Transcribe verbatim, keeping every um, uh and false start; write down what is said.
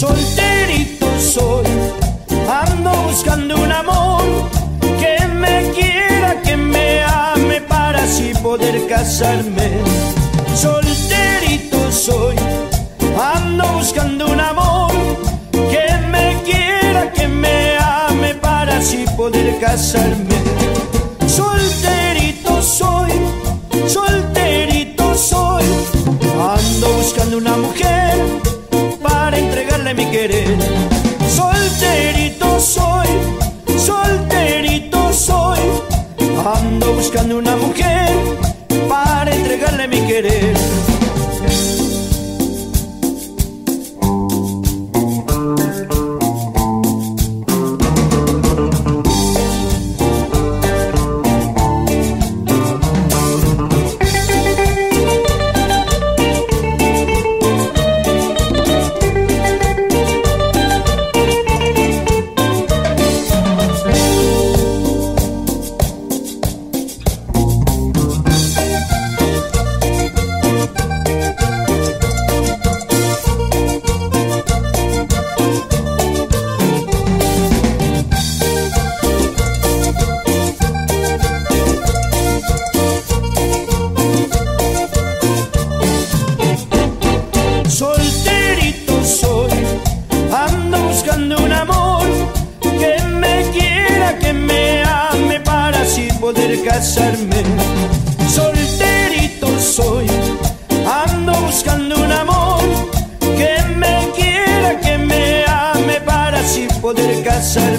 Solterito soy, ando buscando un amor que me quiera, que me ame para así poder casarme. Solterito soy, ando buscando un amor que me quiera, que me ame para así poder casarme. Solterito soy, solterito soy, ando buscando una mujer para entregarle mi querer. Solterito soy, solterito soy, ando buscando una mujer para entregarle mi querer. Solterito soy, ando buscando un amor que me quiera, que me ame para así poder casarme. Solterito soy, ando buscando un amor que me quiera, que me ame para así poder casarme.